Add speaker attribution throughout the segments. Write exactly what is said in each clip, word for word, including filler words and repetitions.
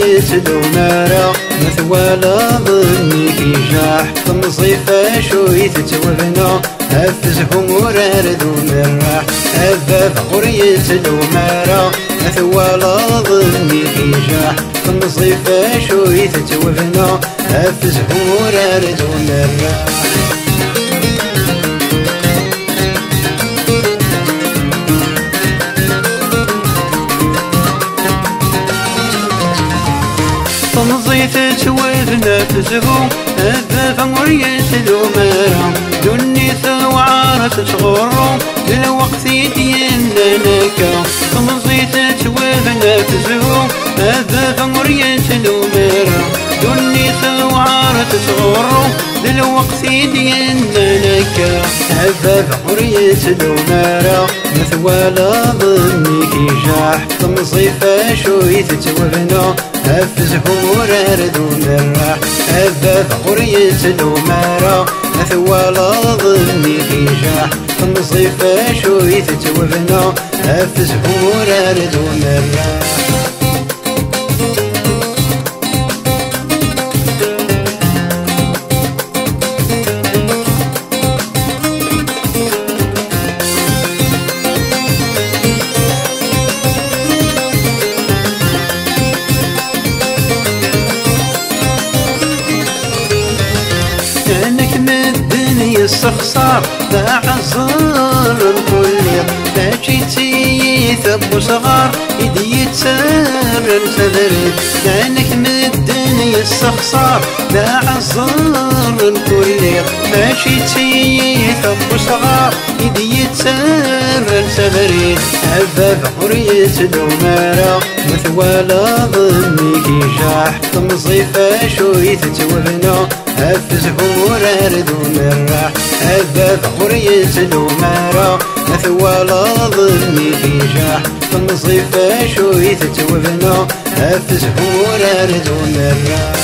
Speaker 1: غريت الأمارة مثوالا ظني كي جاح تمصيفة شوي تتوبنا هفزهم ورارد ومراح هباب غريت الأمارة مثوالا ظني كي جاح تمصيفة شوي تتوبنا هفزهم ورارد ومراح تنظيف توذنا تزهو الذاف مريت الأمارة دني ثوعارة تغرو للوقت يدينناك تنظيف توذنا تزهو الذاف مريت الأمارة دني ثوعارة تغرو للوقت يدينناك هذا مريت الأمارة مثوالا ظني كي جاح تمصيفة شوي تتوبنا هفزهم ورارد ومراح هذا غريت الأمارة مثوالا ظني كي جاح تمصيفة شوي تتوبنا هفزهم ورارد ومراح السخسار لا عزار الكل لا جيتي ثب صغار يدي يتسار تذرد لانك مدني السخسار لا عزار الكل لا جيتي ثب صغار يدي يتسار تذرد هباب غريت الأمارة مثوالا ظني كي جاح تمصيفة شوي تتوبنا هفزهم ورارد ومراح هباب غريت الأمارة مثوالا ظني كي جاح تمصيفة شوي تتوبنا هفزهم ورارد ومراح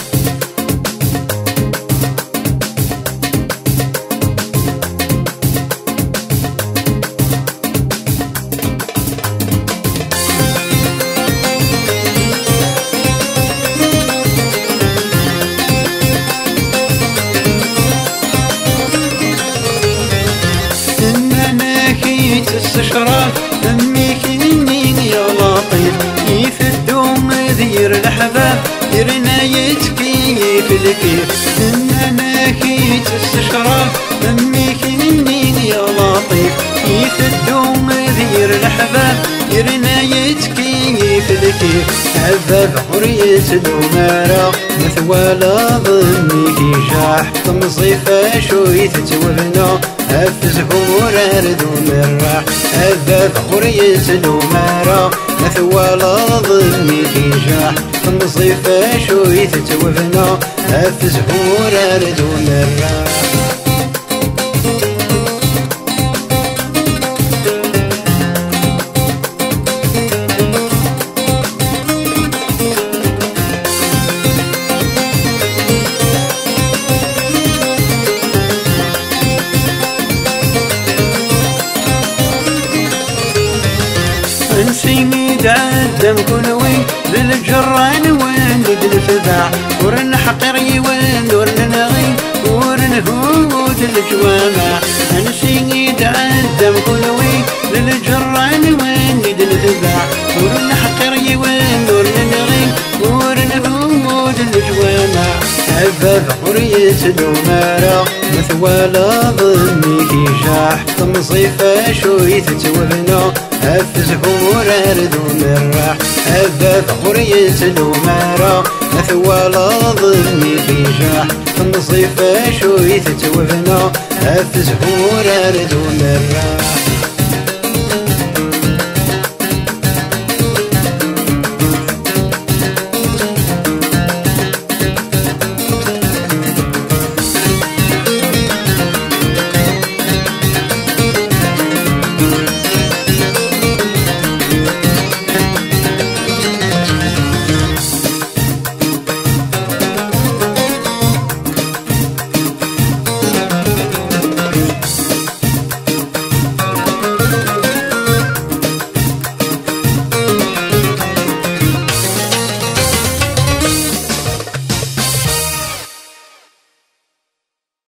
Speaker 1: تستشرف دميك مني يا لطيف كيف الدوم ذير الأحباب يرنا يتكيف الكيف إننا كي تستشرف دميك مني يا لطيف كيف الدوم ذير الأحباب يرنا يتكيف الكيف هباب غريت الأمارة مثوالا ظني كي جاح تمصيفة شوي تتوبنا هفزهم ورارد ومراح هباب غريت الأمارة مثوالا ظني كي جاح تمصيفة شوي تتوبنا هفزهم ورارد ومراح نسيني دعدم كل وين للجران وين للفذاع ورن حقري وين ورن نغي ورن هود الجوامع نسيني دعدم كل وين للجران وين للفذاع ورن حقري وين ورن نغي ورن هود الجوامع هباب غريت الأمارة مثوالا ظني كي جاح تمصيفة شوي تتوبنا هفزهم ورارد ومراح هباب غريت الأمارة مثوالا ظني كي جاح تمصيفة شوي تتوبنا هفزهم ورارد ومراح